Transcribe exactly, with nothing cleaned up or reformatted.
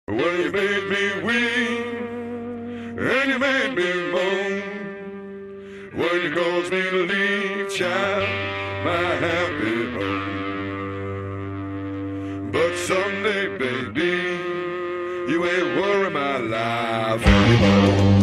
Well, you made me weep, and you made me moan. When you caused me to leave, child, my happy home. But someday, baby, you ain't worry my life anymore.